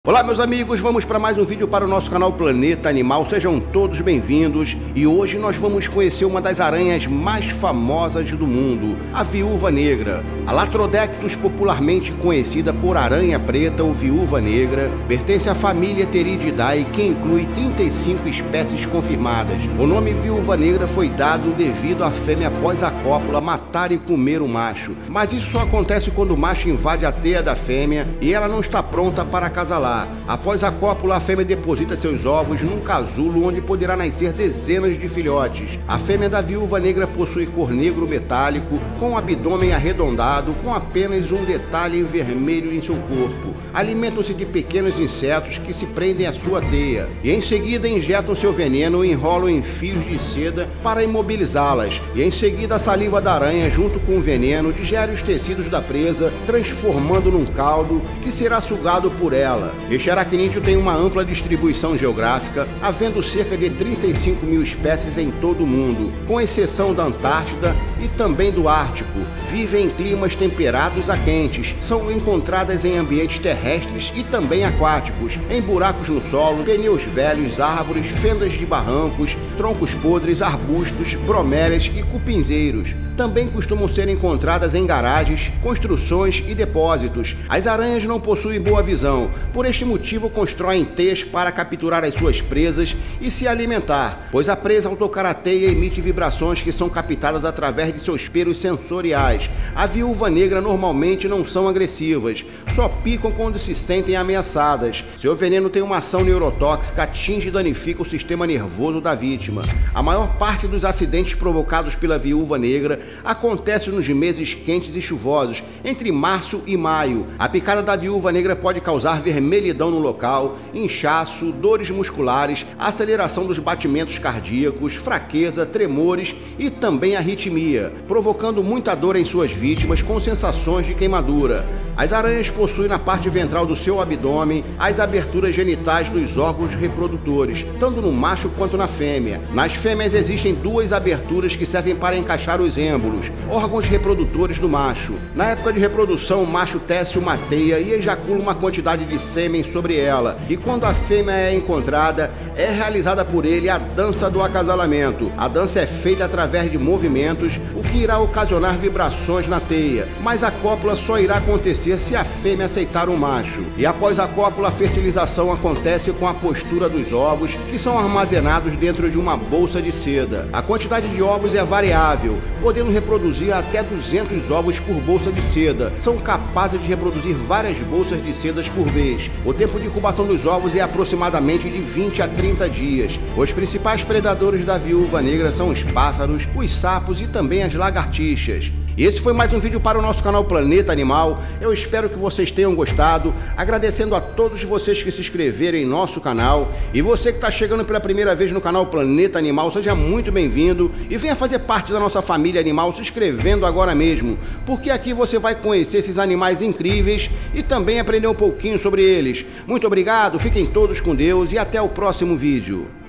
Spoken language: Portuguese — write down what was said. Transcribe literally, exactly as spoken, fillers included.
Olá meus amigos, vamos para mais um vídeo para o nosso canal Planeta Animal, sejam todos bem-vindos e hoje nós vamos conhecer uma das aranhas mais famosas do mundo, a viúva negra. A Latrodectus, popularmente conhecida por aranha preta ou viúva negra, pertence à família Theridiidae, que inclui trinta e cinco espécies confirmadas. O nome viúva negra foi dado devido à fêmea após a cópula matar e comer o macho, mas isso só acontece quando o macho invade a teia da fêmea e ela não está pronta para acasalar. Após a cópula, a fêmea deposita seus ovos num casulo onde poderá nascer dezenas de filhotes. A fêmea da viúva negra possui cor negro metálico, com o abdômen arredondado, com apenas um detalhe em vermelho em seu corpo. Alimentam-se de pequenos insetos que se prendem à sua teia e em seguida injetam seu veneno e enrolam em fios de seda para imobilizá-las. E em seguida a saliva da aranha junto com o veneno digere os tecidos da presa, transformando num caldo que será sugado por ela. Este aracnídeo tem uma ampla distribuição geográfica, havendo cerca de trinta e cinco mil espécies em todo o mundo, com exceção da Antártida e também do Ártico. Vivem em climas temperados a quentes, são encontradas em ambientes terrestres e também aquáticos, em buracos no solo, pneus velhos, árvores, fendas de barrancos, troncos podres, arbustos, bromélias e cupinzeiros. Também costumam ser encontradas em garagens, construções e depósitos. As aranhas não possuem boa visão, por este motivo constroem teias para capturar as suas presas e se alimentar, pois a presa ao tocar a teia emite vibrações que são captadas através de seus pelos sensoriais. A viúva negra normalmente não são agressivas, só picam quando se sentem ameaçadas. Seu veneno tem uma ação neurotóxica, atinge e danifica o sistema nervoso da vítima. A maior parte dos acidentes provocados pela viúva negra acontece nos meses quentes e chuvosos, entre março e maio. A picada da viúva negra pode causar vermelhidão no local, inchaço, dores musculares, aceleração dos batimentos cardíacos, fraqueza, tremores e também arritmia, provocando muita dor em suas vítimas com sensações de queimadura. As aranhas possuem na parte ventral do seu abdômen as aberturas genitais dos órgãos reprodutores, tanto no macho quanto na fêmea. Nas fêmeas existem duas aberturas que servem para encaixar os êmbolos, órgãos reprodutores do macho. Na época de reprodução, o macho tece uma teia e ejacula uma quantidade de sêmen sobre ela, e quando a fêmea é encontrada, é realizada por ele a dança do acasalamento. A dança é feita através de movimentos, o que irá ocasionar vibrações na teia, mas a cópula só irá acontecer se a fêmea aceitar o macho. E após a cópula, a fertilização acontece com a postura dos ovos, que são armazenados dentro de uma bolsa de seda. A quantidade de ovos é variável, podendo reproduzir até duzentos ovos por bolsa de seda. São capazes de reproduzir várias bolsas de sedas por vez. O tempo de incubação dos ovos é aproximadamente de vinte a trinta dias. Os principais predadores da viúva negra são os pássaros, os sapos e também as lagartixas. E esse foi mais um vídeo para o nosso canal Planeta Animal. Eu espero que vocês tenham gostado, agradecendo a todos vocês que se inscreveram em nosso canal. E você que está chegando pela primeira vez no canal Planeta Animal, seja muito bem-vindo e venha fazer parte da nossa família animal se inscrevendo agora mesmo, porque aqui você vai conhecer esses animais incríveis e também aprender um pouquinho sobre eles. Muito obrigado, fiquem todos com Deus e até o próximo vídeo.